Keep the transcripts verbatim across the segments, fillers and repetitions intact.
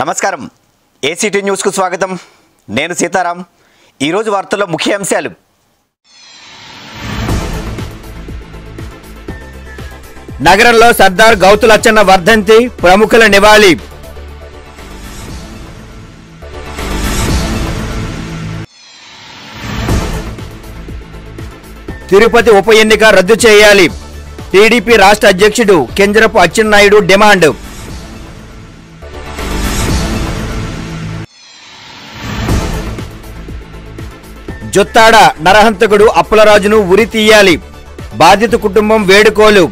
నమస్కారం ACT news కు స్వాగతం నేను సీతారాం ఈ రోజు వార్తల్లో ముఖ్య అంశాలు నగరంలో సర్దార్ గౌతు లచ్చన్న వర్ధంతి ప్రముఖుల నివాళి తిరుపతి ఉప ఎన్నిక రద్దు చేయాలి టీడీపీ రాష్ట్ర అధ్యక్షుడు కింజరపు అచ్చెన్నాయుడు డిమాండ్ జొత్తాడ నరహంతకుడు అప్పలరాజును ఉరి తీయాలి బాధిత కుటుంబం వేడుకోలు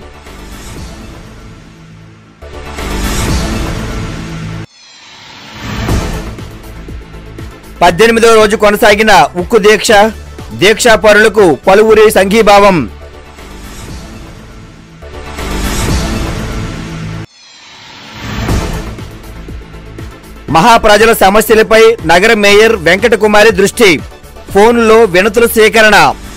పద్దెనిమిదవ రోజు కొనసాగిన ఉక్కు దీక్ష దీక్షాపరులకు పలువురి సంఘీభావం మహాప్రజల సమస్యలపై నగర మేయర్ వెంకటకుమారి దృష్టి ఫోన్లో వినతుల సేకరణ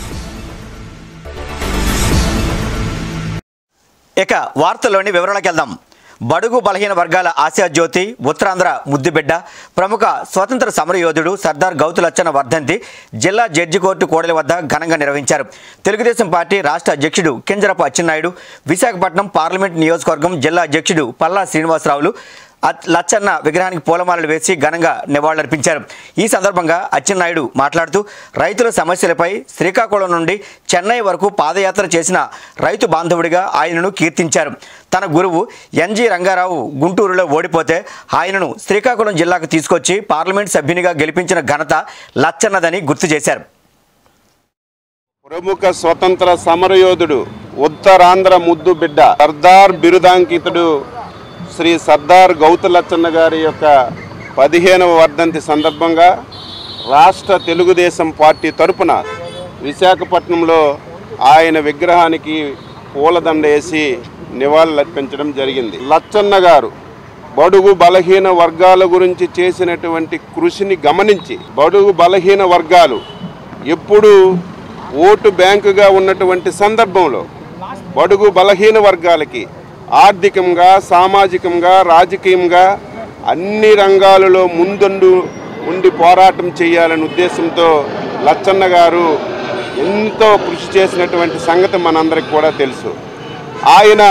ఇక వార్తల్లోని వివరాలకు వెళ్దాం. బడుగు బలహీన వర్గాల ఆశాజ్యోతి ఉత్తరాంధ్ర ముద్దుబిడ్డ ప్రముఖ స్వతంత్ర సమరయోధుడు సర్దార్ గౌతు లచ్చన్న వర్ధంతి జిల్లా జడ్జి కోర్టు కోడలి వద్ద ఘనంగా నిర్వహించారు. తెలుగుదేశం పార్టీ రాష్ట్ర అధ్యక్షుడు కింజరపు అచ్చెన్నాయుడు, విశాఖపట్నం పార్లమెంట్ నియోజకవర్గం జిల్లా అధ్యక్షుడు పల్లా శ్రీనివాసరావులు లచ్చన్న విగ్రహానికి పూలమాలలు వేసి ఘనంగా నివాళులర్పించారు. ఈ సందర్భంగా అచ్చెన్నాయుడు మాట్లాడుతూ రైతుల సమస్యలపై శ్రీకాకుళం నుండి చెన్నై వరకు పాదయాత్ర చేసిన రైతు బాంధవుడిగా ఆయనను కీర్తించారు. తన గురువు ఎన్జి రంగారావు గుంటూరులో ఓడిపోతే ఆయనను శ్రీకాకుళం జిల్లాకు తీసుకొచ్చి పార్లమెంట్ సభ్యునిగా గెలిపించిన ఘనత లచ్చన్నదని గుర్తు చేశారు. ప్రముఖ స్వతంత్ర సమరయోధుడు ఉత్తరాంధ్ర ముద్దు బిడ్డ సర్దార్ బిరుదాంకితుడు శ్రీ సర్దార్ గౌతు లచ్చన్న గారి యొక్క పదిహేనవ వర్ధంతి సందర్భంగా రాష్ట్ర తెలుగుదేశం పార్టీ తరపున విశాఖపట్నంలో ఆయన విగ్రహానికి పూలదండ వేసి నివాళులర్పించడం జరిగింది. లచ్చన్న గారు బడుగు బలహీన వర్గాల గురించి చేసినటువంటి కృషిని గమనించి బడుగు బలహీన వర్గాలు ఎప్పుడూ ఓటు బ్యాంకుగా ఉన్నటువంటి సందర్భంలో బడుగు బలహీన వర్గాలకి ఆర్థికంగా సామాజికంగా రాజకీయంగా అన్ని రంగాలలో ముందుండు ఉండి పోరాటం చేయాలనే ఉద్దేశంతో లచ్చన్న గారు ఎంతో కృషి చేసినటువంటి సంగతి మనందరికి కూడా తెలుసు. ఆయన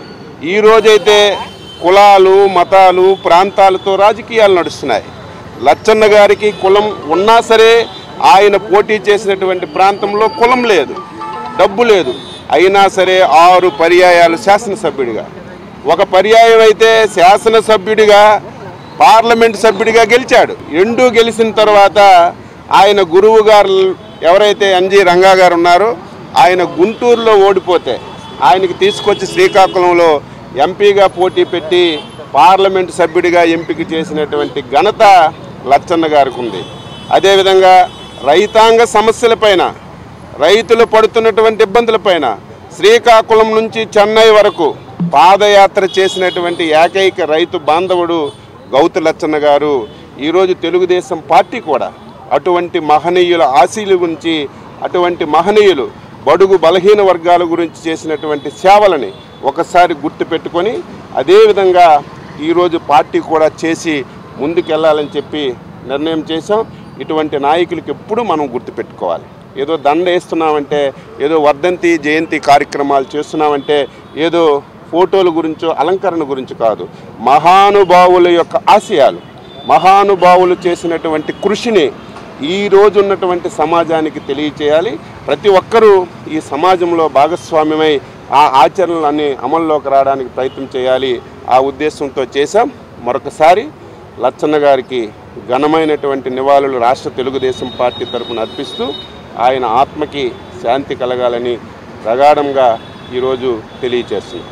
ఈరోజైతే కులాలు మతాలు ప్రాంతాలతో రాజకీయాలు నడుస్తున్నాయి. లచ్చన్న గారికి కులం ఉన్నా సరే ఆయన పోటీ చేసినటువంటి ప్రాంతంలో కులం లేదు, డబ్బు లేదు. అయినా సరే ఆరు పర్యాయాలు శాసనసభ్యుడిగా, ఒక పర్యాయం అయితే శాసనసభ్యుడిగా పార్లమెంట్ సభ్యుడిగా గెలిచాడు. రెండూ గెలిచిన తర్వాత ఆయన గురువు గారు ఎవరైతే ఎన్జి రంగా గారు ఉన్నారో ఆయన గుంటూరులో ఓడిపోతే ఆయనకి తీసుకొచ్చి శ్రీకాకుళంలో ఎంపీగా పోటీ పెట్టి పార్లమెంట్ సభ్యుడిగా ఎంపిక చేసినటువంటి ఘనత లచ్చన్న గారికి ఉంది. అదేవిధంగా రైతాంగ సమస్యలపైన రైతులు పడుతున్నటువంటి ఇబ్బందులపైన శ్రీకాకుళం నుంచి చెన్నై వరకు పాదయాత్ర చేసినటువంటి ఏకైక రైతు బాంధవుడు గౌతు లచ్చన్న గారు. ఈరోజు తెలుగుదేశం పార్టీ కూడా అటువంటి మహనీయుల ఆశీల గురించి, అటువంటి మహనీయులు బడుగు బలహీన వర్గాల గురించి చేసినటువంటి సేవలని ఒకసారి గుర్తుపెట్టుకొని అదేవిధంగా ఈరోజు పార్టీ కూడా చేసి ముందుకెళ్ళాలని చెప్పి నిర్ణయం చేశాం. ఇటువంటి నాయకులకి ఎప్పుడూ మనం గుర్తుపెట్టుకోవాలి. ఏదో దండ వేస్తున్నామంటే, ఏదో వర్ధంతి జయంతి కార్యక్రమాలు చేస్తున్నామంటే ఏదో ఫోటోల గురించో అలంకరణ గురించి కాదు. మహానుభావుల యొక్క ఆశయాలు, మహానుభావులు చేసినటువంటి కృషిని ఈరోజు ఉన్నటువంటి సమాజానికి తెలియచేయాలి. ప్రతి ఒక్కరూ ఈ సమాజంలో భాగస్వామ్యమై ఆ ఆచరణలన్నీ అమల్లోకి రావడానికి ప్రయత్నం చేయాలి. ఆ ఉద్దేశంతో చేశాం. మరొకసారి లచ్చన్న గారికి ఘనమైనటువంటి నివాళులు రాష్ట్ర తెలుగుదేశం పార్టీ తరఫున అర్పిస్తూ ఆయన ఆత్మకి శాంతి కలగాలని ప్రగాఢంగా ఈరోజు తెలియచేస్తుంది.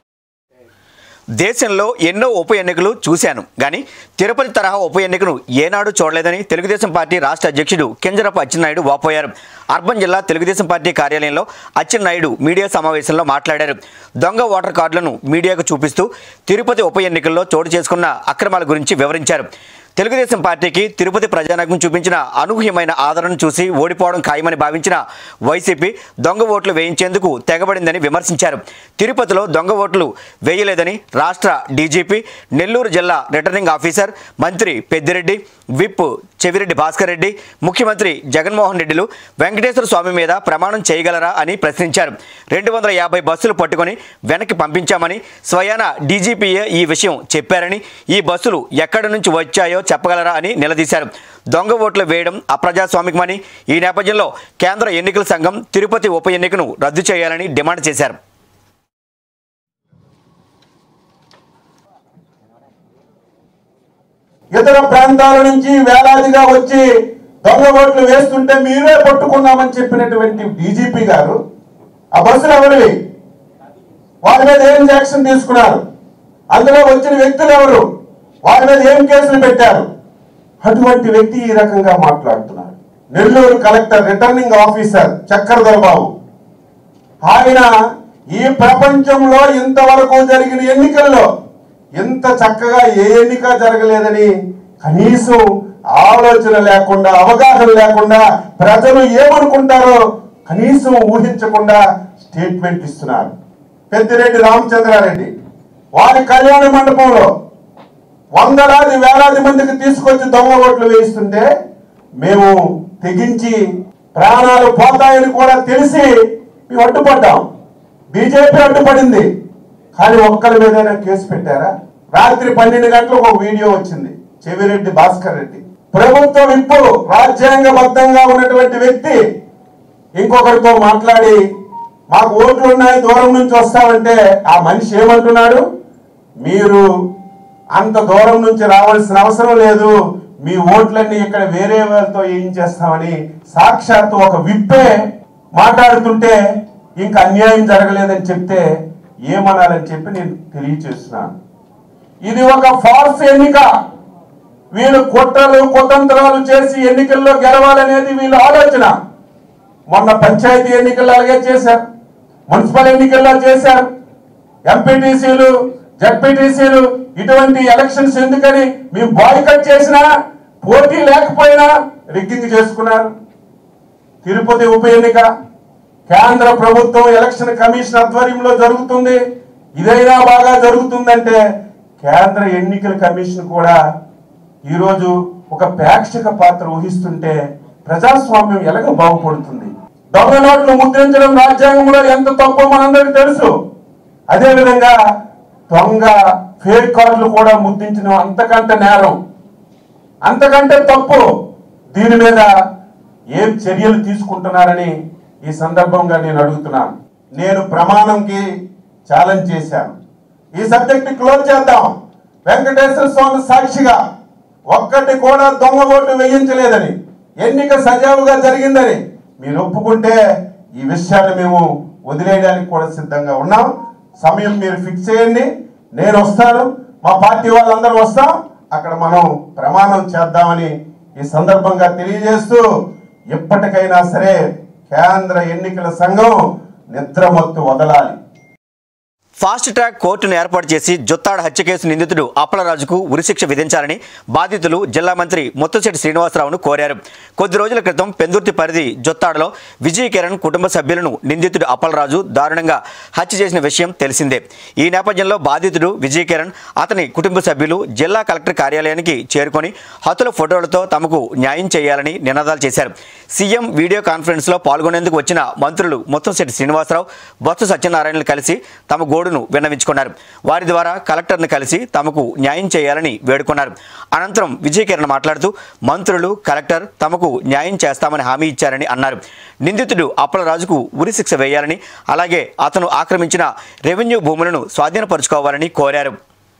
దేశంలో ఎన్నో ఉప ఎన్నికలు చూశాను కానీ తిరుపతి తరహా ఉప ఎన్నికను ఏనాడు చూడలేదని తెలుగుదేశం పార్టీ రాష్ట్ర అధ్యక్షుడు కింజరపు అచ్చెన్నాయుడు వాపోయారు. అర్బన్ జిల్లా తెలుగుదేశం పార్టీ కార్యాలయంలో అచ్చెన్నాయుడు మీడియా సమావేశంలో మాట్లాడారు. దొంగ ఓటర్ కార్డులను మీడియాకు చూపిస్తూ తిరుపతి ఉప ఎన్నికల్లో చోటు చేసుకున్న అక్రమాల గురించి వివరించారు. తెలుగుదేశం పార్టీకి తిరుపతి ప్రజానాయకం చూపించిన అనూహ్యమైన ఆదరణ చూసి ఓడిపోవడం ఖాయమని భావించిన వైసీపీ దొంగ ఓట్లు వేయించేందుకు తెగబడిందని విమర్శించారు. తిరుపతిలో దొంగ ఓట్లు వేయలేదని రాష్ట్ర డీజీపీ, నెల్లూరు జిల్లా రిటర్నింగ్ ఆఫీసర్, మంత్రి పెద్దిరెడ్డి, విప్ చెవిరెడ్డి భాస్కర్ రెడ్డి, ముఖ్యమంత్రి జగన్మోహన్ రెడ్డిలు వెంకటేశ్వర స్వామి మీద ప్రమాణం చేయగలరా అని ప్రశ్నించారు. రెండు వందల యాభై బస్సులు పట్టుకొని వెనక్కి పంపించామని స్వయాన డీజీపీయే ఈ విషయం చెప్పారని, ఈ బస్సులు ఎక్కడి నుంచి వచ్చాయో చెప్పగలరా అని నిలదీశారు. దొంగ ఓట్లు వేయడం అప్రజాస్వామికమని, ఈ నేపథ్యంలో కేంద్ర ఎన్నికల సంఘం తిరుపతి ఉప ఎన్నికను రద్దు చేయాలని డిమాండ్ చేశారు. ఇతర ప్రాంతాల నుంచి వేలాదిగా వచ్చి దొంగ ఓట్లు వేస్తుంటే మీరే పట్టుకున్నామని చెప్పినటువంటి డీజీపీ గారు ఆ బస్సులు ఎవరివి, వారి మీద ఏం యాక్షన్ తీసుకున్నారు, అందులో వచ్చిన వ్యక్తులు ఎవరు, వారి మీద ఏం కేసులు పెట్టారు? అటువంటి వ్యక్తి ఈ రకంగా మాట్లాడుతున్నారు. Nellore collector returning officer Chakradharababu, ఆయన ఈ ప్రపంచంలో ఇంతవరకు జరిగిన ఎన్నికల్లో ఇంత చక్కగా ఏ ఎన్నిక జరగలేదని కనీసం ఆలోచన లేకుండా, అవగాహన లేకుండా, ప్రజలు ఏమనుకుంటారో కనీసం ఊహించకుండా స్టేట్మెంట్ ఇస్తున్నారు. పెద్దిరెడ్డి రామచంద్రారెడ్డి వారి కళ్యాణ మండపంలో వందలాది వేలాది మందికి తీసుకొచ్చి దొంగ ఓట్లు వేయిస్తుంటే మేము తెగించి ప్రాణాలు పోతాయని కూడా తెలిసి మేము అడ్డుపడ్డాం. బీజేపీ అడ్డుపడింది, కానీ ఒక్కరి మీదైనా కేసు పెట్టారా? రాత్రి పన్నెండు గంటలకు ఒక వీడియో వచ్చింది. చెవిరెడ్డి భాస్కర్ రెడ్డి ప్రభుత్వ విప్పు, రాజ్యాంగబద్ధంగా ఉన్నటువంటి వ్యక్తి ఇంకొకరితో మాట్లాడి మాకు ఓట్లు ఉన్నాయి దూరం నుంచి వస్తామంటే ఆ మనిషి ఏమంటున్నాడు, మీరు అంత దూరం నుంచి రావాల్సిన అవసరం లేదు, మీ ఓట్లన్నీ ఇక్కడ వేరే వాళ్ళతో ఏం చేస్తామని సాక్షాత్తు ఒక విప్పే మాట్లాడుతుంటే ఇంకా అన్యాయం జరగలేదని చెప్తే ఏమనాలని చెప్పి నేను తెలియచేస్తున్నాను. ఇది ఒక ఫాల్స్ ఎన్నిక. వీళ్ళు కుట్రలు కుతంత్రాలు చేసి ఎన్నికల్లో గెలవాలనేది వీళ్ళ ఆలోచన. మొన్న పంచాయతీ ఎన్నికల్లో అలాగే చేశారు, మున్సిపల్ ఎన్నికల్లో చేశారు, ఎంపీటీసీలు జడ్పీటీసీలు ఇటువంటి ఎలక్షన్స్ ఎందుకని మేము బాయ్కట్ చేసినా, పోటీ లేకపోయినా రిగ్గింగ్ చేసుకున్నారు. తిరుపతి ఉప ఎన్నిక కేంద్ర ప్రభుత్వం ఎలక్షన్ కమిషన్ ఆధ్వర్యంలో జరుగుతుంది. ఇదైనా బాగా జరుగుతుందంటే కేంద్ర ఎన్నికల కమిషన్ కూడా ఈరోజు ఒక ప్రేక్షక పాత్ర వహిస్తుంటే ప్రజాస్వామ్యం ఎలాగ బాగుపడుతుంది? దొంగ నోట్లు ముద్రించడం రాజ్యాంగంలో ఎంత తప్పో మనందరికీ తెలుసు. అదేవిధంగా దొంగ ఫేక్ కార్డులు కూడా ముద్రించడం అంతకంటే నేరం, అంతకంటే తప్పు. దీని మీద ఏం చర్యలు తీసుకుంటున్నారని ఈ సందర్భంగా నేను అడుగుతున్నాను. నేను ప్రమాణంకి ఛాలెంజ్ చేశాను. ఈ సబ్జెక్ట్ క్లోజ్ చేద్దాం. వెంకటేశ్వర స్వామి సాక్షిగా ఒక్కటి కూడా దొంగ ఓటు వేయించలేదని, ఎన్నిక సజావుగా జరిగిందని మీరు ఒప్పుకుంటే ఈ విషయాన్ని మేము వదిలేయడానికి కూడా సిద్ధంగా ఉన్నాం. సమయం మీరు ఫిక్స్ చేయండి, నేను వస్తాను, మా పార్టీ వాళ్ళందరూ వస్తాం, అక్కడ మనం ప్రమాణం చేద్దామని ఈ సందర్భంగా తెలియజేస్తూ, ఎప్పటికైనా సరే కేంద్ర ఎన్నికల సంఘం నిద్రమత్తు వదలాలి. ఫాస్ట్ ట్రాక్ కోర్టును ఏర్పాటు చేసి జొత్తాడ హత్య కేసు నిందితుడు అప్పలరాజుకు ఉరిశిక్ష విధించాలని బాధితులు జిల్లా మంత్రి ముత్తంశెట్టి శ్రీనివాసరావును కోరారు. కొద్ది రోజుల క్రితం పెందుర్తి పరిధి జొత్తాడలో విజయ్ కిరణ్ కుటుంబ సభ్యులను నిందితుడు అప్పలరాజు దారుణంగా హత్య చేసిన విషయం తెలిసిందే. ఈ నేపథ్యంలో బాధితుడు విజయ్ కిరణ్, అతని కుటుంబ సభ్యులు జిల్లా కలెక్టర్ కార్యాలయానికి చేరుకొని హతుల ఫోటోలతో తమకు న్యాయం చేయాలని నినాదాలు చేశారు. సీఎం వీడియో కాన్ఫరెన్స్లో పాల్గొనేందుకు వచ్చిన మంత్రులు ముత్తంశెట్టి శ్రీనివాసరావు, బొత్స సత్యనారాయణలు కలిసి తమ గోడును విన్నవించుకున్నారు. వారి ద్వారా కలెక్టర్ను కలిసి తమకు న్యాయం చేయాలని వేడుకున్నారు. అనంతరం విజయ్ కిరణ్ మాట్లాడుతూ మంత్రులు, కలెక్టర్ తమకు న్యాయం చేస్తామని హామీ ఇచ్చారని అన్నారు. నిందితుడు అప్పలరాజుకు ఉరిశిక్ష వేయాలని, అలాగే అతను ఆక్రమించిన రెవెన్యూ భూములను స్వాధీనపరుచుకోవాలని కోరారు.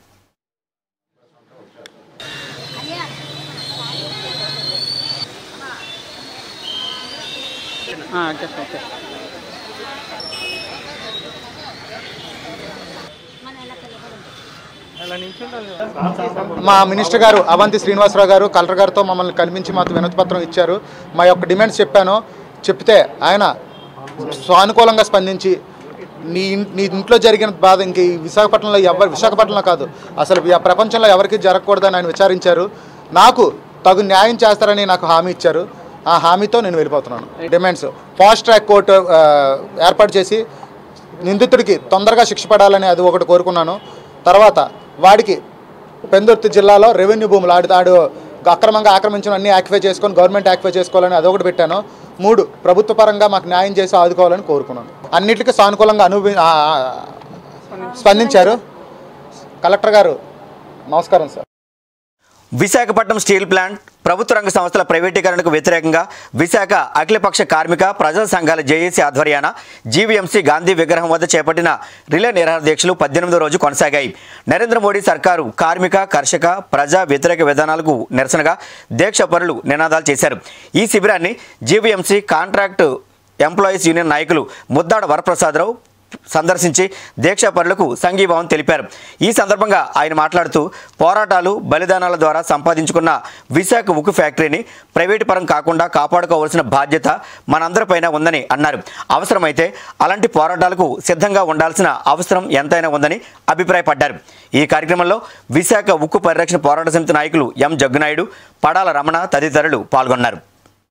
మా మినిస్టర్ గారు అవంతి శ్రీనివాసరావు గారు కలెక్టర్ గారితో మమ్మల్ని కల్పించి మాకు వినతి పత్రం ఇచ్చారు. మా యొక్క డిమాండ్స్ చెప్పాను. చెప్తే ఆయన సానుకూలంగా స్పందించి నీ నీ ఇంట్లో జరిగిన బాధ ఇంక ఈ విశాఖపట్నంలో ఎవరు విశాఖపట్నంలో కాదు అసలు ప్రపంచంలో ఎవరికి జరగకూడదని ఆయన విచారించారు. నాకు తగు న్యాయం చేస్తారని నాకు హామీ ఇచ్చారు. ఆ హామీతో నేను వెళ్ళిపోతున్నాను. డిమాండ్స్ ఫాస్ట్ ట్రాక్ కోర్టు ఏర్పాటు చేసి నిందితుడికి తొందరగా శిక్ష పడాలని అది ఒకటి కోరుకున్నాను. తర్వాత వాడికి పెందుర్తి జిల్లాలో రెవెన్యూ భూములు ఆడి ఆడు అక్రమంగా ఆక్రమించిన అన్ని యాక్టిఫై చేసుకొని గవర్నమెంట్ యాక్టిఫై చేసుకోవాలని అదొకటి పెట్టాను. మూడు, ప్రభుత్వ పరంగా మాకు న్యాయం చేసి ఆదుకోవాలని కోరుకున్నాను. అన్నిటికీ సానుకూలంగా అనుభవి స్పందించారు. కలెక్టర్ గారు నమస్కారం సార్. విశాఖపట్నం స్టీల్ ప్లాంట్ ప్రభుత్వ రంగ సంస్థల ప్రైవేటీకరణకు వ్యతిరేకంగా విశాఖ అఖిలపక్ష కార్మిక ప్రజా సంఘాల జేఏసీ ఆధ్వర్యాన జీవీఎంసీ గాంధీ విగ్రహం వద్ద చేపట్టిన రిలే నిరాహార దీక్షలు పద్దెనిమిదో రోజు కొనసాగాయి. నరేంద్ర మోడీ సర్కారు కార్మిక కర్షక ప్రజా వ్యతిరేక విధానాలకు నిరసనగా దీక్షపరులు నినాదాలు చేశారు. ఈ శిబిరాన్ని జీవీఎంసీ కాంట్రాక్ట్ ఎంప్లాయీస్ యూనియన్ నాయకులు ముద్దాడ వరప్రసాదరావు సందర్శించి దీక్షాపరులకు సంఘీభావం తెలిపారు. ఈ సందర్భంగా ఆయన మాట్లాడుతూ పోరాటాలు బలిదానాల ద్వారా సంపాదించుకున్న విశాఖ ఉక్కు ఫ్యాక్టరీని ప్రైవేటు పరం కాకుండా కాపాడుకోవాల్సిన బాధ్యత మనందరిపైన ఉందని అన్నారు. అవసరమైతే అలాంటి పోరాటాలకు సిద్ధంగా ఉండాల్సిన అవసరం ఎంతైనా ఉందని అభిప్రాయపడ్డారు. ఈ కార్యక్రమంలో విశాఖ ఉక్కు పరిరక్షణ పోరాట సమితి నాయకులు ఎం జగ్గునాయుడు, పడాల రమణ తదితరులు పాల్గొన్నారు.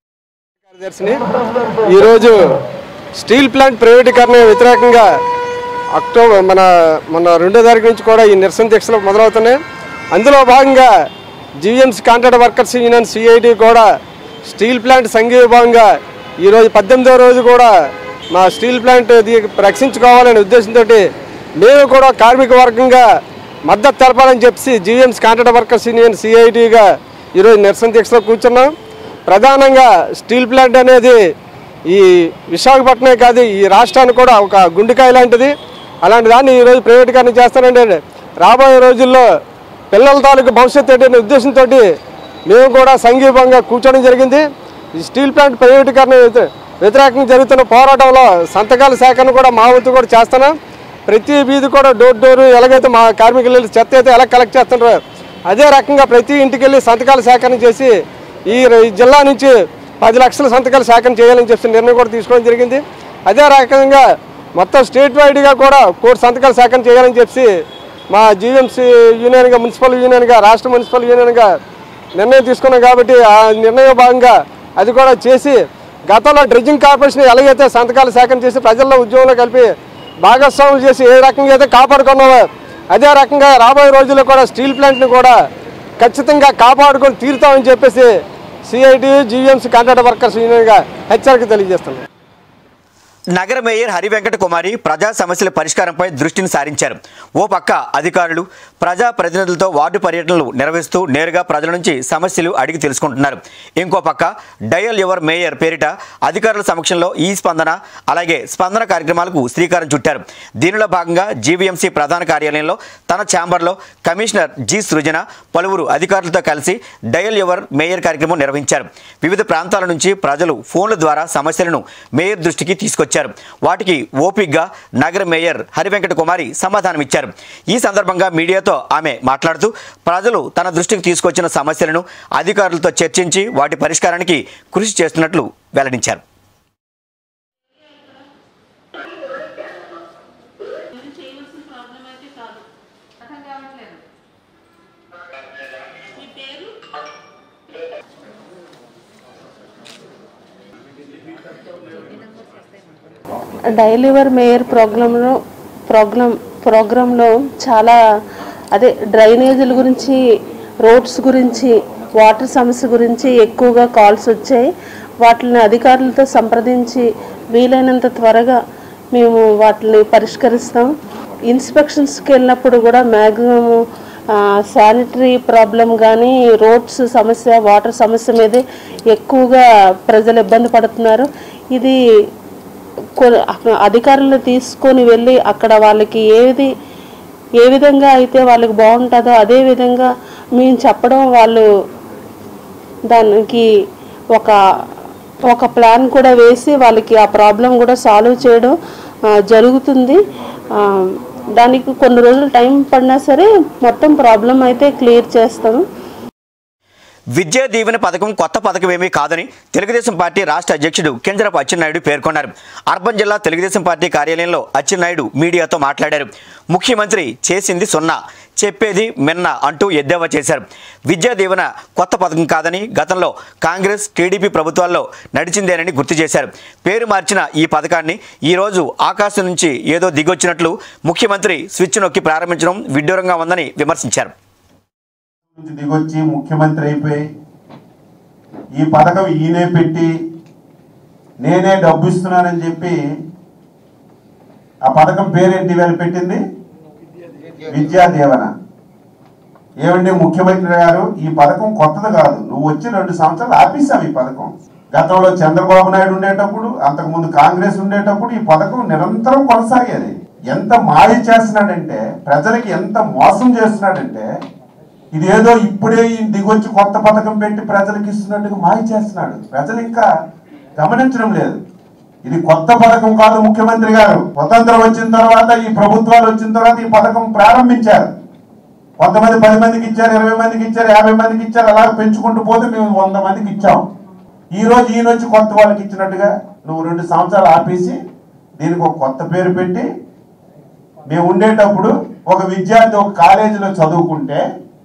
ఈరోజు స్టీల్ ప్లాంట్ ప్రైవేటీకరణ వ్యతిరేకంగా అక్టోబర్ మన మన రెండో తారీఖు నుంచి కూడా ఈ నిరసన దీక్షలు మొదలవుతున్నాయి. అందులో భాగంగా GVMC contract workers union CITU కూడా స్టీల్ ప్లాంట్ సంఘీభావంగా ఈరోజు పద్దెనిమిదో రోజు కూడా మా స్టీల్ ప్లాంట్ రక్షించుకోవాలనే ఉద్దేశంతో మేము కూడా కార్మిక వర్గంగా మద్దతు తెలపాలని చెప్పి జీవీఎంసీ కాంట్రాక్ట్ వర్కర్స్ యూనియన్ సిఐటిగా ఈరోజు నిరసన దీక్షలో కూర్చున్నాం. ప్రధానంగా స్టీల్ ప్లాంట్ అనేది ఈ విశాఖపట్నమే కాదు, ఈ రాష్ట్రానికి కూడా ఒక గుండెకాయ లాంటిది. అలాంటి దాన్ని ఈరోజు ప్రైవేటీకరణ చేస్తానంటే రాబోయే రోజుల్లో పిల్లల తాలూకు భవిష్యత్తు ఏంటనే ఉద్దేశంతో మేము కూడా సంఘీభంగా కూర్చోవడం జరిగింది. ఈ స్టీల్ ప్లాంట్ ప్రైవేటీకరణ వ్యతిరేకంగా జరుగుతున్న పోరాటంలో సంతకాల సేకరణ కూడా మా వంతు కూడా చేస్తున్నాం. ప్రతి వీధి కూడా డోర్ డోరు ఎలాగైతే మా కార్మికులు చెత్త అయితే ఎలా కలెక్ట్ చేస్తున్నారో అదే రకంగా ప్రతి ఇంటికి వెళ్ళి సంతకాల సేకరణ చేసి ఈ జిల్లా నుంచి పది లక్షల సంతకాలు సేకరణ చేయాలని చెప్పి నిర్ణయం కూడా తీసుకోవడం జరిగింది. అదే రకంగా మొత్తం స్టేట్ వైడ్గా కూడా కోటి సంతకాలు సేకరణ చేయాలని చెప్పి మా జీవీఎంసీ యూనియన్గా మున్సిపల్ యూనియన్గా రాష్ట్ర మున్సిపల్ యూనియన్గా నిర్ణయం తీసుకున్నాం. కాబట్టి ఆ నిర్ణయం భాగంగా అది కూడా చేసి గతంలో డ్రెడ్జింగ్ కార్పొరేషన్ ఎలాగైతే సంతకాలు సేకరణ చేసి ప్రజల్లో ఉద్యోగంలో కలిపి భాగస్వాములు చేసి ఏ రకంగా అయితే కాపాడుకున్నామో అదే రకంగా రాబోయే రోజుల్లో కూడా స్టీల్ ప్లాంట్ని కూడా ఖచ్చితంగా కాపాడుకొని తీరుతామని చెప్పేసి సిఐటి జీవీఎంసీ కాంట్రాక్ట్ వర్కర్స్ యూనియన్గా హెచ్చరిక తెలియజేస్తున్నాం. నగర మేయర్ హరివెంకట కుమారి ప్రజా సమస్యల పరిష్కారంపై దృష్టిని సారించారు. ఓ పక్క అధికారులు ప్రజా ప్రతినిధులతో వార్డు పర్యటనలు నిర్వహిస్తూ నేరుగా ప్రజల నుంచి సమస్యలు అడిగి తెలుసుకుంటున్నారు. ఇంకో పక్క డయల్ యువర్ మేయర్ పేరిట అధికారుల సమక్షంలో ఈ స్పందన అలాగే స్పందన కార్యక్రమాలకు శ్రీకారం చుట్టారు. దీనిలో భాగంగా జీవీఎంసీ ప్రధాన కార్యాలయంలో తన ఛాంబర్లో కమిషనర్ జి సృజన పలువురు అధికారులతో కలిసి డయల్ యువర్ మేయర్ కార్యక్రమం నిర్వహించారు. వివిధ ప్రాంతాల నుంచి ప్రజలు ఫోన్ల ద్వారా సమస్యలను మేయర్ దృష్టికి తీసుకొచ్చారు. వాటికి ఓపిగ్గా నగర మేయర్ హరివెంకట కుమారి సమాధానమిచ్చారు. ఈ సందర్భంగా మీడియాతో ఆమె మాట్లాడుతూ ప్రజలు తన దృష్టికి తీసుకొచ్చిన సమస్యలను అధికారులతో చర్చించి వాటి పరిష్కారానికి కృషి చేస్తున్నట్లు వెల్లడించారు. డైలీవర్ మేయర్ ప్రోగ్రాంలో ప్రోగ్రామ్ ప్రోగ్రాంలో చాలా అదే డ్రైనేజీల గురించి, రోడ్స్ గురించి, వాటర్ సమస్య గురించి ఎక్కువగా కాల్స్ వచ్చాయి. వాటిని అధికారులతో సంప్రదించి వీలైనంత త్వరగా మేము వాటిని పరిష్కరిస్తాం. ఇన్స్పెక్షన్స్కి వెళ్ళినప్పుడు కూడా మ్యాక్సిమం శానిటరీ ప్రాబ్లం కానీ, రోడ్స్ సమస్య, వాటర్ సమస్య మీదే ఎక్కువగా ప్రజలు ఇబ్బంది పడుతున్నారు. ఇది అధికారులు తీసుకొని వెళ్ళి అక్కడ వాళ్ళకి ఏది ఏ విధంగా అయితే వాళ్ళకి బాగుంటుందో అదే విధంగా మేము చెప్పడం, వాళ్ళు దానికి ఒక ఒక ప్లాన్ కూడా వేసి వాళ్ళకి ఆ ప్రాబ్లం కూడా సాల్వ్ చేయడం జరుగుతుంది. దానికి కొన్ని రోజులు టైం పడినా సరే మొత్తం ప్రాబ్లం అయితే క్లియర్ చేస్తాము. విద్యా దీవెన పథకం కొత్త పథకమేమీ కాదని తెలుగుదేశం పార్టీ రాష్ట్ర అధ్యక్షుడు కింజరాపు అచ్చెన్నాయుడు పేర్కొన్నారు. అర్బన్ జిల్లా తెలుగుదేశం పార్టీ కార్యాలయంలో అచ్చెన్నాయుడు మీడియాతో మాట్లాడారు. ముఖ్యమంత్రి చేసింది సున్నా, చెప్పేది మిన్న అంటూ ఎద్దేవా చేశారు. విద్యా దీవెన కొత్త పథకం కాదని, గతంలో కాంగ్రెస్ టీడీపీ ప్రభుత్వాల్లో నడిచిందేనని గుర్తు చేశారు. పేరు మార్చిన ఈ పథకాన్ని ఈరోజు ఆకాశం నుంచి ఏదో దిగొచ్చినట్లు ముఖ్యమంత్రి స్విచ్ నొక్కి ప్రారంభించడం విడ్డూరంగా ఉందని విమర్శించారు. దిగొచ్చి ముఖ్యమంత్రి అయిపోయి ఈ పథకం ఈయనే పెట్టి నేనే డబ్బు ఇస్తున్నానని చెప్పి ఆ పథకం పేరేంటి వేళ పెట్టింది? విద్యా దీవెన. ఏమండి ముఖ్యమంత్రి గారు, ఈ పథకం కొత్తది కాదు, నువ్వు వచ్చి రెండు సంవత్సరాలు ఆపేసావు ఈ పథకం. గతంలో చంద్రబాబు నాయుడు ఉండేటప్పుడు, అంతకుముందు కాంగ్రెస్ ఉండేటప్పుడు ఈ పథకం నిరంతరం కొనసాగేది. ఎంత మాయ చేస్తున్నాడంటే, ప్రజలకి ఎంత మోసం చేస్తున్నాడంటే, ఇదేదో ఇప్పుడే దిగొచ్చి కొత్త పథకం పెట్టి ప్రజలకు ఇస్తున్నట్టుగా మాయ చేస్తున్నాడు. ప్రజలు ఇంకా గమనించడం లేదు. ఇది కొత్త పథకం కాదు. ముఖ్యమంత్రి గారు స్వతంత్రం వచ్చిన తర్వాత, ఈ ప్రభుత్వాలు వచ్చిన తర్వాత ఈ పథకం ప్రారంభించారు. కొంతమంది పది మందికి ఇచ్చారు, ఇరవై మందికి ఇచ్చారు, యాభై మందికి ఇచ్చారు. అలా పెంచుకుంటూ పోతే మేము వంద మందికి ఇచ్చాం. ఈ రోజు ఈయన వచ్చి కొత్త వాళ్ళకి ఇచ్చినట్టుగా నువ్వు రెండు సంవత్సరాలు ఆపేసి దీనికి ఒక కొత్త పేరు పెట్టి, మేము ఉండేటప్పుడు ఒక విద్యార్థి ఒక కాలేజీలో చదువుకుంటే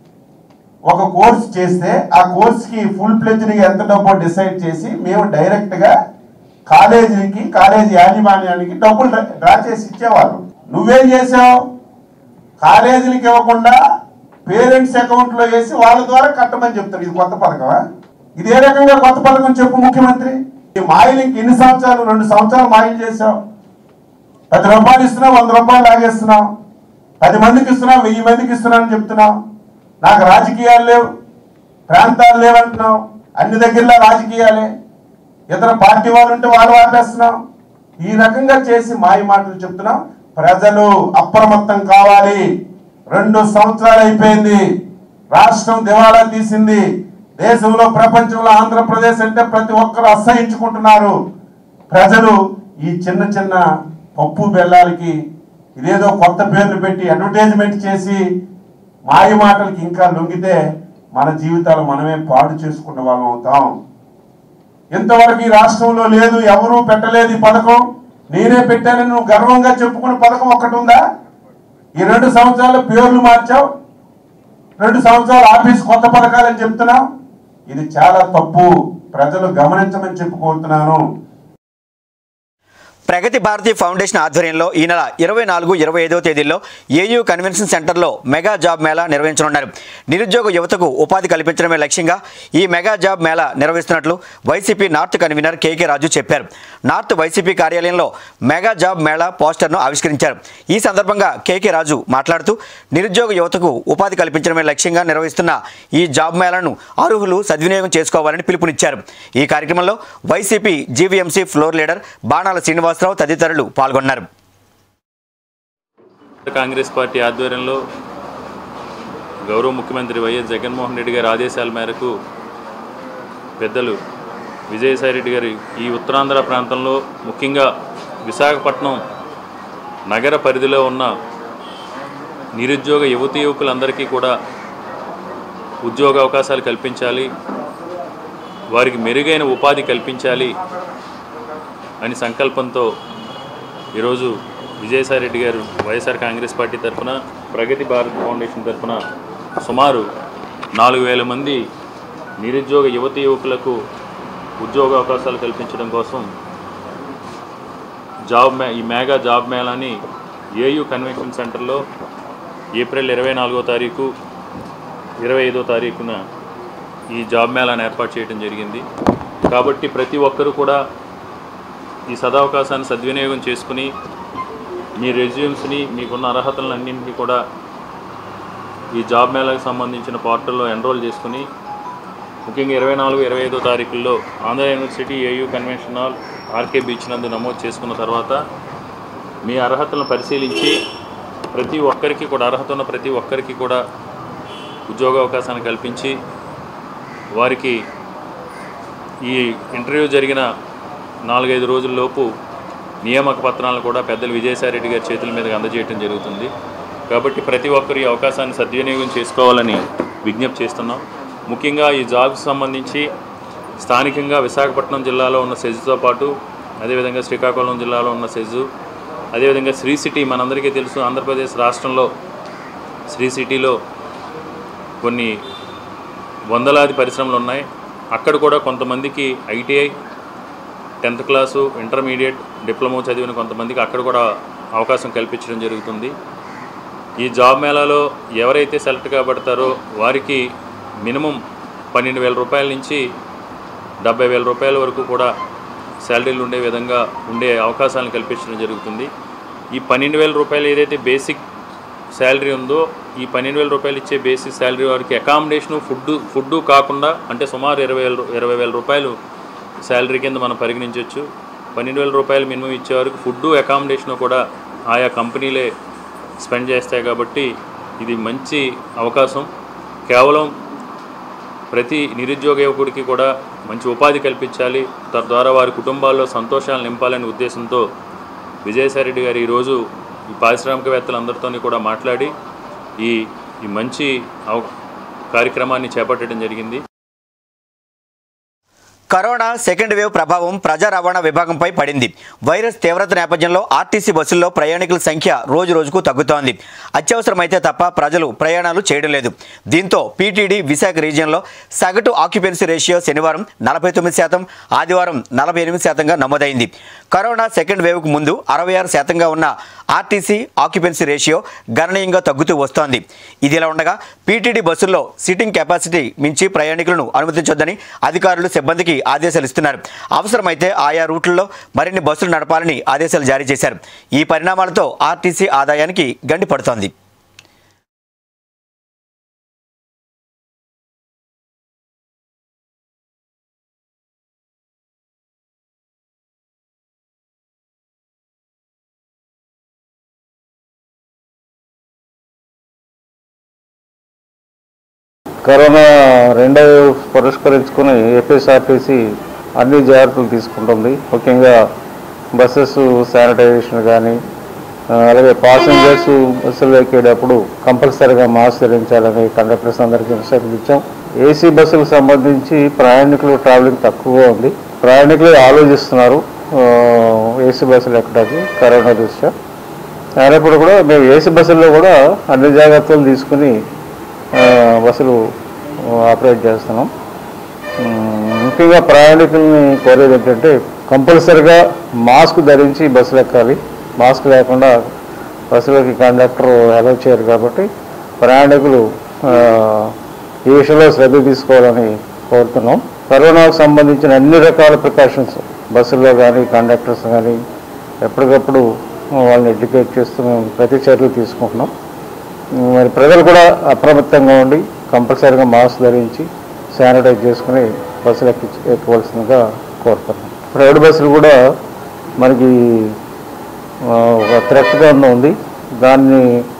ఒక కోర్స్ చేస్తే ఆ కోర్స్కి ఫుల్ ప్లెజ్డ్గా ఎంత డబ్బో డిసైడ్ చేసి మేము డైరెక్ట్గా కాలేజీకి, కాలేజీ యాజమాన్యానికి డబ్బులు డ్రా చేసి ఇచ్చేవాళ్ళు. నువ్వేం చేసావు? కాలేజీలకు ఇవ్వకుండా పేరెంట్స్ అకౌంట్లో వేసి వాళ్ళ ద్వారా కట్టమని చెప్తారు. ఇది కొత్త పథకమా? ఇది ఏ రకంగా కొత్త పథకం చెప్పు ముఖ్యమంత్రి. ఈ మాయలు ఇంక ఎన్ని సంవత్సరాలు? రెండు సంవత్సరాలు మాయలు చేసావు. పది రూపాయలు ఇస్తున్నావు, వంద రూపాయలు లాగేస్తున్నావు. పది మందికి ఇస్తున్నావు, వెయ్యి మందికి ఇస్తున్నావు అని చెప్తున్నావు. నాకు రాజకీయాలు లేవు, ప్రాంతాలు లేవంటున్నావు. అన్ని దగ్గరలో రాజకీయాలే. ఇతర పార్టీ వాళ్ళు ఉంటే వాళ్ళు ఆపేస్తున్నాం. ఈ రకంగా చేసి మాయ మాటలు చెప్తున్నాం. ప్రజలు అప్రమత్తం కావాలి. రెండు సంవత్సరాలు అయిపోయింది. రాష్ట్రం దివాళా తీసింది. దేశంలో, ప్రపంచంలో ఆంధ్రప్రదేశ్ అంటే ప్రతి ఒక్కరు అసహించుకుంటున్నారు. ప్రజలు ఈ చిన్న చిన్న పప్పు బెల్లాలకి ఇదేదో కొత్త పేర్లు పెట్టి అడ్వర్టైజ్మెంట్ చేసి మాయ మాటలకి ఇంకా లొంగితే మన జీవితాలు మనమే పాడు చేసుకున్న వాళ్ళం అవుతాం. ఇంతవరకు ఈ రాష్ట్రంలో లేదు, ఎవరూ పెట్టలేదు ఈ పథకం. నేనే పెట్టానని నువ్వు గర్వంగా చెప్పుకునే పథకం ఒక్కటి ఉందా? ఈ రెండు సంవత్సరాలు పేర్లు మార్చావు, రెండు సంవత్సరాలు ఆఫీస్ కొత్త పథకాలని చెప్తున్నావు. ఇది చాలా తప్పు. ప్రజలు గమనించమని చెప్పుకుంటున్నాను. ప్రగతి భారతి ఫౌండేషన్ ఆధ్వర్యంలో ఈ నెల ఇరవై నాలుగు ఇరవై ఐదవ తేదీల్లో ఏయూ కన్వెన్షన్ సెంటర్లో మెగా జాబ్ మేళా నిర్వహించనున్నారు. నిరుద్యోగ యువతకు ఉపాధి కల్పించడమే లక్ష్యంగా ఈ మెగా జాబ్ మేళా నిర్వహిస్తున్నట్లు YCP north convener KK Raju చెప్పారు. నార్త్ వైసీపీ కార్యాలయంలో మెగా జాబ్ మేళా పోస్టర్ను ఆవిష్కరించారు. ఈ సందర్భంగా కేకే రాజు మాట్లాడుతూ నిరుద్యోగ యువతకు ఉపాధి కల్పించడమే లక్ష్యంగా నిర్వహిస్తున్న ఈ జాబ్ మేళాను అర్హులు సద్వినియోగం చేసుకోవాలని పిలుపునిచ్చారు. ఈ కార్యక్రమంలో వైసీపీ జీవీఎంసీ ఫ్లోర్ లీడర్ బాణాల శ్రీనివాస్ తదితరులు పాల్గొన్నారు. కాంగ్రెస్ పార్టీ ఆధ్వర్యంలో గౌరవ ముఖ్యమంత్రి వైఎస్ జగన్మోహన్ రెడ్డి గారి ఆదేశాల మేరకు పెద్దలు విజయసాయి రెడ్డి గారి ఈ ఉత్తరాంధ్ర ప్రాంతంలో, ముఖ్యంగా విశాఖపట్నం నగర పరిధిలో ఉన్న నిరుద్యోగ యువతీ యువకులందరికీ కూడా ఉద్యోగ అవకాశాలు కల్పించాలి, వారికి మెరుగైన ఉపాధి కల్పించాలి అని సంకల్పంతో ఈరోజు విజయసాయి రెడ్డి గారు వైఎస్ఆర్ కాంగ్రెస్ పార్టీ తరఫున, ప్రగతి భారత్ ఫౌండేషన్ తరఫున సుమారు నాలుగు వేల మంది నిరుద్యోగ యువతీ యువకులకు ఉద్యోగ అవకాశాలు కల్పించడం కోసం జాబ్ మే ఈ మెగా జాబ్ మేళాని ఏయూ కన్వెన్షన్ సెంటర్లో ఏప్రిల్ ఇరవై నాలుగో తారీఖు ఇరవై ఐదో తారీఖున ఈ జాబ్ మేళాను ఏర్పాటు చేయడం జరిగింది. కాబట్టి ప్రతి ఒక్కరూ కూడా ఈ సదవకాశాన్ని సద్వినియోగం చేసుకుని మీ రెజ్యూమ్స్ని, మీకున్న అర్హతలన్నింటినీ కూడా ఈ జాబ్ మేళాకు సంబంధించిన పోర్టల్లో ఎన్రోల్ చేసుకుని, ముఖ్యంగా ఇరవై నాలుగు ఇరవై ఐదో తారీఖుల్లో Andhra university AU convention hall RK beach నందు నమోదు చేసుకున్న తర్వాత మీ అర్హతలను పరిశీలించి ప్రతి ఒక్కరికి కూడా అర్హత ఉన్న ప్రతి ఒక్కరికి కూడా ఉద్యోగ అవకాశాన్ని కల్పించి వారికి ఈ ఇంటర్వ్యూ జరిగిన నాలుగైదు రోజుల్లోపు నియామక పత్రాలను కూడా పెద్దలు విజయసాయి రెడ్డి గారి చేతుల మీదుగా అందజేయడం జరుగుతుంది. కాబట్టి ప్రతి ఒక్కరు ఈ అవకాశాన్ని సద్వినియోగం చేసుకోవాలని విజ్ఞప్తి చేస్తున్నాం. ముఖ్యంగా ఈ జాబ్కి సంబంధించి స్థానికంగా విశాఖపట్నం జిల్లాలో ఉన్న సెజ్తో పాటు అదేవిధంగా శ్రీకాకుళం జిల్లాలో ఉన్న సెజు, అదేవిధంగా శ్రీ సిటీ మనందరికీ తెలుసు, ఆంధ్రప్రదేశ్ రాష్ట్రంలో శ్రీ సిటీలో కొన్ని వందలాది పరిశ్రమలు ఉన్నాయి. అక్కడ కూడా కొంతమందికి ITI, tenth class, intermediate, diploma చదివిన కొంతమందికి అక్కడ కూడా అవకాశం కల్పించడం జరుగుతుంది. ఈ జాబ్ మేళాలో ఎవరైతే సెలెక్ట్ కాబడతారో వారికి మినిమం పన్నెండు వేల రూపాయల నుంచి డెబ్బై వేల రూపాయల వరకు కూడా శాలరీలు ఉండే విధంగా ఉండే అవకాశాలను కల్పించడం జరుగుతుంది. ఈ పన్నెండు వేల రూపాయలు ఏదైతే బేసిక్ శాలరీ ఉందో ఈ పన్నెండు వేల రూపాయలు ఇచ్చే బేసిక్ శాలరీ వారికి అకామిడేషను, ఫుడ్ ఫుడ్డు కాకుండా అంటే సుమారు ఇరవై వేల ఇరవై వేల రూపాయలు శాలరీ కింద మనం పరిగణించవచ్చు. పన్నెండు వేల రూపాయలు మినిమం ఇచ్చేవారికి ఫుడ్డు, అకామిడేషను కూడా ఆయా కంపెనీలే స్పెండ్ చేస్తాయి. కాబట్టి ఇది మంచి అవకాశం. కేవలం ప్రతి నిరుద్యోగ యువకుడికి కూడా మంచి ఉపాధి కల్పించాలి, తద్వారా వారి కుటుంబాల్లో సంతోషాలు నింపాలనే ఉద్దేశంతో విజయసాయిరెడ్డి గారు ఈరోజు ఈ పారిశ్రామికవేత్తలందరితో కూడా మాట్లాడి ఈ ఈ మంచి కార్యక్రమాన్ని చేపట్టడం జరిగింది. కరోనా సెకండ్ వేవ్ ప్రభావం ప్రజా రవాణా విభాగంపై పడింది. వైరస్ తీవ్రత నేపథ్యంలో ఆర్టీసీ బస్సుల్లో ప్రయాణికుల సంఖ్య రోజు రోజుకు తగ్గుతోంది. అత్యవసరమైతే తప్ప ప్రజలు ప్రయాణాలు చేయడం లేదు. దీంతో పీటీడీ విశాఖ రీజియన్లో సగటు ఆక్యుపెన్సీ రేషియో శనివారం నలభై తొమ్మిది శాతం, ఆదివారం నలభై ఎనిమిది శాతంగా నమోదైంది. కరోనా సెకండ్ వేవ్కు ముందు అరవై ఆరు శాతంగా ఉన్న ఆర్టీసీ ఆక్యుపెన్సీ రేషియో గణనీయంగా తగ్గుతూ వస్తోంది. ఇదిలా ఉండగా పీటీడీ బస్సుల్లో సీటింగ్ కెపాసిటీ మించి ప్రయాణికులను అనుమతించొద్దని అధికారులు సిబ్బందికి ఆదేశాలు ఇస్తున్నారు. అవసరమైతే ఆయా రూట్లలో మరిన్ని బస్సులు నడపాలని ఆదేశాలు జారీ చేశారు. ఈ పరిణామాలతో ఆర్టీసీ ఆదాయానికి గండి పడుతోంది. కరోనా రెండో పురస్కరించుకుని ఏపీఎస్ఆర్టీసీ అన్ని జాగ్రత్తలు తీసుకుంటుంది. ముఖ్యంగా బస్సెస్ శానిటైజేషన్ కానీ, అలాగే పాసెంజర్స్ బస్సులు ఎక్కేటప్పుడు కంపల్సరీగా మాస్క్ ధరించాలని కండక్టర్స్ అందరికీ ఇన్స్ట్రక్షన్ ఇచ్చాం. ఏసీ బస్సులకు సంబంధించి ప్రయాణికులు ట్రావెలింగ్ తక్కువగా ఉంది. ప్రయాణికులు ఆలోచిస్తున్నారు ఏసీ బస్సులు ఎక్కడానికి కరోనా దృష్ట్యా. అయినప్పుడు కూడా మేము ఏసీ బస్సుల్లో కూడా అన్ని జాగ్రత్తలు తీసుకుని బస్సులు ఆపరేట్ చేస్తున్నాం. ముఖ్యంగా ప్రయాణికుల్ని కోరేది ఏంటంటే కంపల్సరిగా మాస్క్ ధరించి బస్సులు ఎక్కాలి. మాస్క్ లేకుండా బస్సులోకి కండక్టర్ అలౌ చేయరు. కాబట్టి ప్రయాణికులు ఈ విషయంలో శ్రద్ధ తీసుకోవాలని కోరుతున్నాం. కరోనాకు సంబంధించిన అన్ని రకాల ప్రికాషన్స్ బస్సుల్లో కానీ కండక్టర్స్ కానీ ఎప్పటికప్పుడు వాళ్ళని ఎడ్యుకేట్ చేస్తూ మేము ప్రతి చర్యలు తీసుకుంటున్నాం. మరి ప్రజలు కూడా అప్రమత్తంగా ఉండి కంపల్సరీగా మాస్క్ ధరించి శానిటైజ్ చేసుకుని బస్సులు ఎక్కి ఎక్కవలసిందిగా కోరుతున్నాం. ప్రైవేట్ బస్సులు కూడా మనకి ఒక థ్రెట్గా ఉంది. దాన్ని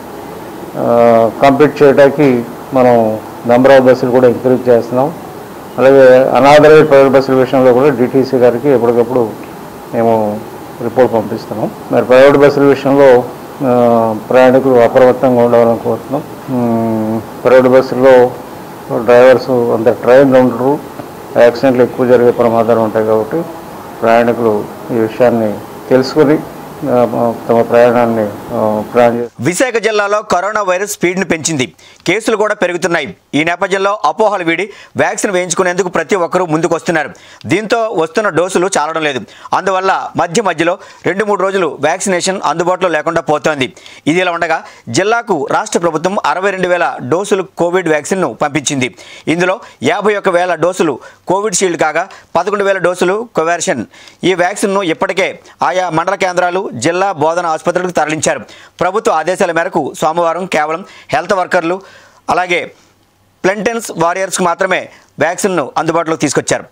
కంప్లీట్ చేయడానికి మనం నెంబర్ ఆఫ్ బస్సులు కూడా ఇంక్రీజ్ చేస్తున్నాం. అలాగే అనాథరైజ్డ్ ప్రైవేట్ బస్సుల విషయంలో కూడా డిటీసీ గారికి ఎప్పటికప్పుడు మేము రిపోర్ట్ పంపిస్తున్నాం. మరి ప్రైవేట్ బస్సుల విషయంలో ప్రయాణికులు అప్రమత్తంగా ఉండాలని కోరుతున్నాం. ప్రైవేట్ బస్సుల్లో డ్రైవర్స్ అంత ట్రైన్లు ఉండరు, యాక్సిడెంట్లు ఎక్కువ జరిగే ప్రమాదాలు ఉంటాయి. కాబట్టి ప్రయాణికులు ఈ విషయాన్ని తెలుసుకుని తమ ప్రయాణాన్ని ప్లాన్ చేస్తారు. విశాఖ జిల్లాలో కరోనా వైరస్ స్పీడ్ను పెంచింది. కేసులు కూడా పెరుగుతున్నాయి. ఈ నేపథ్యంలో అపోహలు వీడి వ్యాక్సిన్ వేయించుకునేందుకు ప్రతి ఒక్కరూ ముందుకు వస్తున్నారు. దీంతో వస్తున్న డోసులు చాలడం లేదు. అందువల్ల మధ్య మధ్యలో రెండు మూడు రోజులు వ్యాక్సినేషన్ అందుబాటులో లేకుండా పోతోంది. ఇదిలా ఉండగా జిల్లాకు రాష్ట్ర ప్రభుత్వం అరవై రెండు వేల డోసులు కోవిడ్ వ్యాక్సిన్ను పంపించింది. ఇందులో యాభై ఒక్క వేల డోసులు కోవిడ్ షీల్డ్ కాగా పదకొండు వేల డోసులు కోవాక్సిన్. ఈ వ్యాక్సిన్ను ఇప్పటికే ఆయా మండల కేంద్రాలు, జిల్లా బోధన ఆసుపత్రులకు తరలించారు. ప్రభుత్వ ఆదేశాల మేరకు సోమవారం కేవలం హెల్త్ వర్కర్లు అలాగే ప్లంటెన్స్ వారియర్స్కు మాత్రమే వ్యాక్సిన్ను అందుబాటులోకి తీసుకొచ్చారు.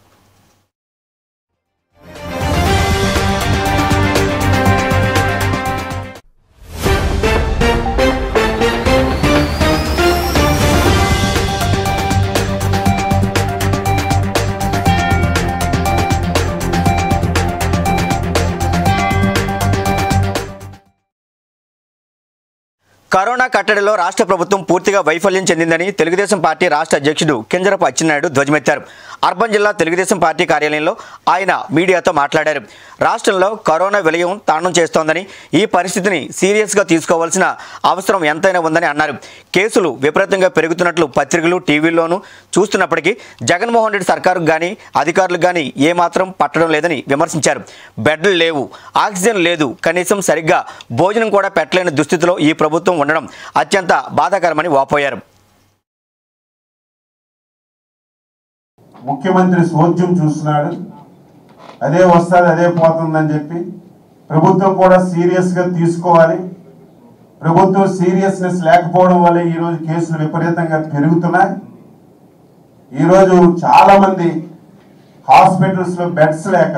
కరోనా కరోనా కట్టడిలో రాష్ట్ర ప్రభుత్వం పూర్తిగా వైఫల్యం చెందిందని తెలుగుదేశం పార్టీ రాష్ట్ర అధ్యక్షుడు కింజరపు అచ్చెన్నాయుడు ధ్వజమెత్తారు. అర్బన్ జిల్లా తెలుగుదేశం పార్టీ కార్యాలయంలో ఆయన మీడియాతో మాట్లాడారు. రాష్ట్రంలో కరోనా విలయం తాండం చేస్తోందని, ఈ పరిస్థితిని సీరియస్గా తీసుకోవాల్సిన అవసరం ఎంతైనా ఉందని అన్నారు. కేసులు విపరీతంగా పెరుగుతున్నట్లు పత్రికలు, టీవీల్లోనూ చూస్తున్నప్పటికీ జగన్మోహన్ రెడ్డి సర్కారుకు కానీ అధికారులకు కానీ ఏమాత్రం పట్టడం లేదని విమర్శించారు. బెడ్లు లేవు, ఆక్సిజన్ లేదు, కనీసం సరిగ్గా భోజనం కూడా పెట్టలేని దుస్థితిలో ఈ ప్రభుత్వం ఉండడం అత్యంత బాధాకరమని వాపోయారు. ముఖ్యమంత్రి సోద్యం చూస్తున్నాడు, అదే వస్తుంది అదే పోతుందని చెప్పి ప్రభుత్వం కూడా సీరియస్గా తీసుకోవాలి. ప్రభుత్వం సీరియస్నెస్ లేకపోవడం వల్ల ఈరోజు కేసులు విపరీతంగా పెరుగుతున్నాయి. ఈరోజు చాలామంది హాస్పిటల్స్లో బెడ్స్ లేక,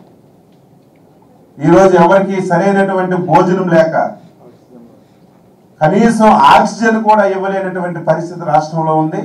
ఈరోజు ఎవరికి సరైనటువంటి భోజనం లేక, కనీసం ఆక్సిజన్ కూడా ఇవ్వలేనటువంటి పరిస్థితి రాష్ట్రంలో ఉంది.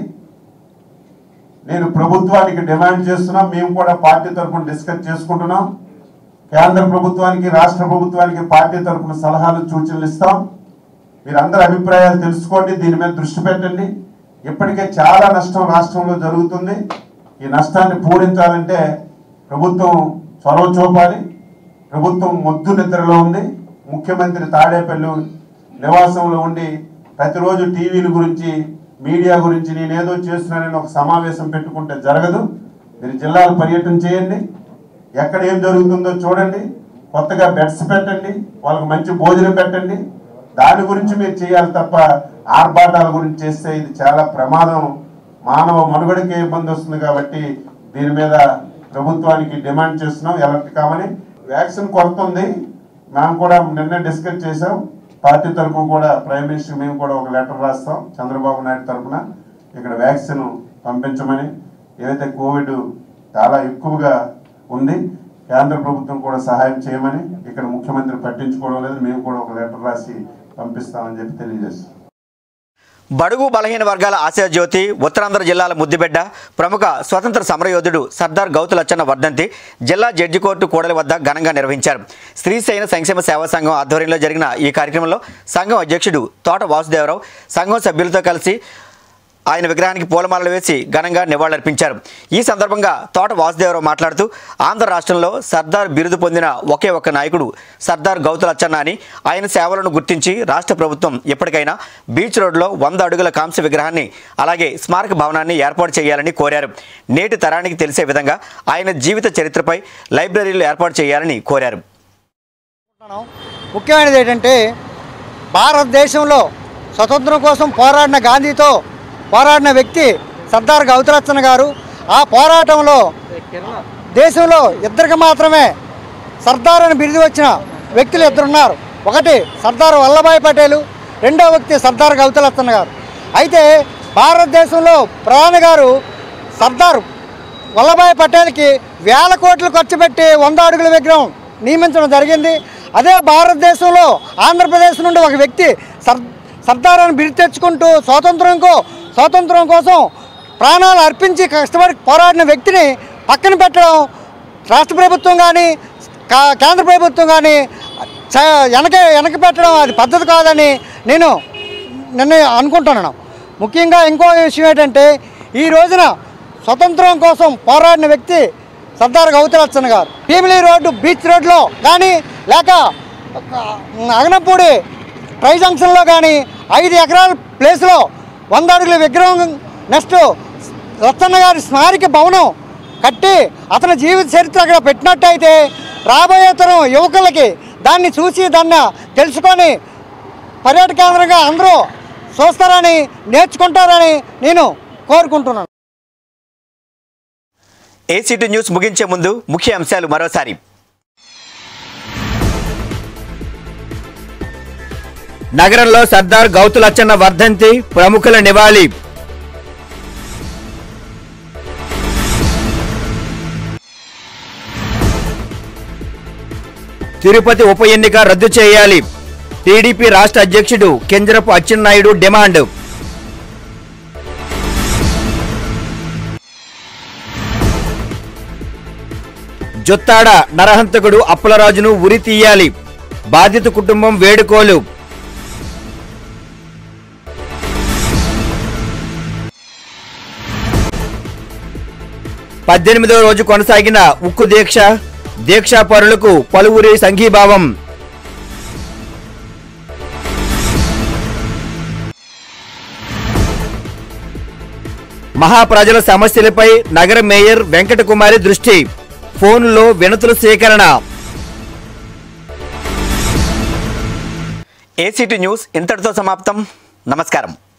నేను ప్రభుత్వానికి డిమాండ్ చేస్తున్నాం, మేము కూడా పార్టీ తరఫున డిస్కస్ చేసుకుంటున్నాం. కేంద్ర ప్రభుత్వానికి, రాష్ట్ర ప్రభుత్వానికి పార్టీ తరఫున సలహాలు, సూచనలు ఇస్తాం. మీరందరి అభిప్రాయాలు తెలుసుకోండి, దీని మీద దృష్టి పెట్టండి. ఇప్పటికే చాలా నష్టం రాష్ట్రంలో జరుగుతుంది. ఈ నష్టాన్ని పూరించాలంటే ప్రభుత్వం చొరవ చూపాలి. ప్రభుత్వం మొద్దు నిద్రలో ఉంది. ముఖ్యమంత్రి తాడేపల్లి నివాసంలో ఉండి ప్రతిరోజు టీవీల గురించి, మీడియా గురించి నేనేదో చేస్తున్నానని ఒక సమావేశం పెట్టుకుంటే జరగదు. మీరు జిల్లాలు పర్యటన చేయండి, ఎక్కడ ఏం జరుగుతుందో చూడండి, కొత్తగా బెడ్స్ పెట్టండి, వాళ్ళకి మంచి భోజనం పెట్టండి. దాని గురించి మీరు చేయాలి తప్ప ఆర్భాటాల గురించి చేస్తే ఇది చాలా ప్రమాదం, మానవ మనుగడకే ఇబ్బంది వస్తుంది. కాబట్టి దీని మీద ప్రభుత్వానికి డిమాండ్ చేస్తున్నాం, ఎలర్ట్ కామని. వ్యాక్సిన్ కొరత ఉంది, మేము కూడా నిన్న డిస్కస్ చేసాం. పార్టీ తరఫున కూడా ప్రైమ్ మినిస్టర్ మేము కూడా ఒక లెటర్ రాస్తాం చంద్రబాబు నాయుడు తరఫున, ఇక్కడ వ్యాక్సిన్ పంపించమని. ఏదైతే కోవిడ్ చాలా ఎక్కువగా ఉంది, కేంద్ర ప్రభుత్వం కూడా సహాయం చేయమని. ఇక్కడ ముఖ్యమంత్రి పట్టించుకోవడం లేదు, మేము కూడా ఒక లెటర్ రాసి పంపిస్తామని చెప్పి తెలియజేస్తాం. బడుగు బలహీన వర్గాల ఆశాజ్యోతి, ఉత్తరాంధ్ర జిల్లాల ముద్దుబిడ్డ, ప్రముఖ స్వతంత్ర సమరయోధుడు సర్దార్ గౌతులచ్చన్న వర్ధంతి జిల్లా జడ్జి కోర్టు కూడలి వద్ద ఘనంగా నిర్వహించారు. శ్రీశైన సంక్షేమ సేవా సంఘం ఆధ్వర్యంలో జరిగిన ఈ కార్యక్రమంలో సంఘం అధ్యక్షుడు తోట వాసుదేవరావు సంఘం సభ్యులతో కలిసి ఆయన విగ్రహానికి పూలమాలలు వేసి ఘనంగా నివాళులర్పించారు. ఈ సందర్భంగా తోట వాసుదేవరావు మాట్లాడుతూ, ఆంధ్ర రాష్ట్రంలో సర్దార్ బిరుదు పొందిన ఒకే ఒక్క నాయకుడు సర్దార్ గౌతులచ్చన్న అని, ఆయన సేవలను గుర్తించి రాష్ట్ర ప్రభుత్వం ఎప్పటికైనా బీచ్ రోడ్లో వంద అడుగుల కాంస్య విగ్రహాన్ని, అలాగే స్మారక భవనాన్ని ఏర్పాటు చేయాలని కోరారు. నేటి తరానికి తెలిసే విధంగా ఆయన జీవిత చరిత్రపై లైబ్రరీలు ఏర్పాటు చేయాలని కోరారు. ముఖ్యమైనది ఏంటంటే, భారతదేశంలో స్వతంత్రం కోసం పోరాడిన గాంధీతో పోరాడిన వ్యక్తి సర్దార్ గౌతులచ్చన్న గారు. ఆ పోరాటంలో దేశంలో ఇద్దరికి మాత్రమే సర్దార్ అని బిరుదు వచ్చిన వ్యక్తులు ఇద్దరున్నారు. ఒకటి సర్దార్ వల్లభాయ్ పటేలు, రెండో వ్యక్తి సర్దార్ గౌతులచ్చన్న గారు. అయితే భారతదేశంలో ప్రధాని గారు సర్దార్ వల్లభాయ్ పటేల్కి వేల కోట్లు ఖర్చు పెట్టి వంద అడుగుల విగ్రహం నియమించడం జరిగింది. అదే భారతదేశంలో ఆంధ్రప్రదేశ్ నుండి ఒక వ్యక్తి సర్ సర్దార్ అని బిరుదు తెచ్చుకుంటూ స్వాతంత్రంకో స్వాతంత్రం కోసం ప్రాణాలు అర్పించి కష్టపడి పోరాడిన వ్యక్తిని పక్కన పెట్టడం రాష్ట్ర ప్రభుత్వం కానీ కేంద్ర ప్రభుత్వం కానీ వెనక వెనక పెట్టడం అది పద్ధతి కాదని నేను నిన్న అనుకుంటున్నాను. ముఖ్యంగా ఇంకో విషయం ఏంటంటే, ఈ రోజున స్వతంత్రం కోసం పోరాడిన వ్యక్తి సర్దార్ గౌతులచ్చన్న గారు. భీమిలి రోడ్డు బీచ్ రోడ్లో కానీ, లేక అగనపూడి ట్రై జంక్షన్లో కానీ ఐదు ఎకరాల ప్లేస్లో వంద అడుగుల విగ్రహం, నెక్స్ట్ లచ్చన్న గారి స్మారక భవనం కట్టి అతని జీవిత చరిత్ర అక్కడ పెట్టినట్టయితే రాబోయే తరం యువకులకి దాన్ని చూసి దాన్ని తెలుసుకొని పర్యాటక కేంద్రంగా అందరూ చూస్తారని, నేర్చుకుంటారని నేను కోరుకుంటున్నాను. ఏసీటీ న్యూస్ ముగించే ముందు ముఖ్య అంశాలు మరోసారి. నగరంలో సర్దార్ గౌతులచ్చన్న వర్ధంతి, ప్రముఖుల నివాళి. తిరుపతి ఉప ఎన్నిక రద్దు చేయాలి, టీడీపీ రాష్ట్ర అధ్యక్షుడు కింజరపు అచ్చెన్నాయుడు డిమాండ్. జొత్తాడ నరహంతకుడు అప్పలరాజును ఉరి తీయాలి, బాధిత కుటుంబం వేడుకోలు. పద్దెనిమిదవ రోజు కొనసాగిన ఉక్కు దీక్ష, దీక్షా పరులకు పలువురి సంఘీభావం. మహాప్రజల సమస్యలపై నగర మేయర్ వెంకటకుమారి దృష్టి, ఫోన్లో వినతుల సేకరణ. ఏసీటీ న్యూస్ ఇంతటితో సమాప్తం. నమస్కారం.